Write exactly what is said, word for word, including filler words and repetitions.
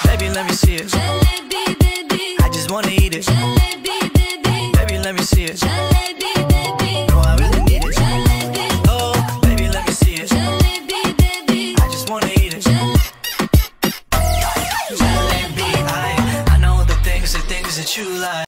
Baby, let me see it. Jalebi, baby. I just wanna eat it. Jalebi.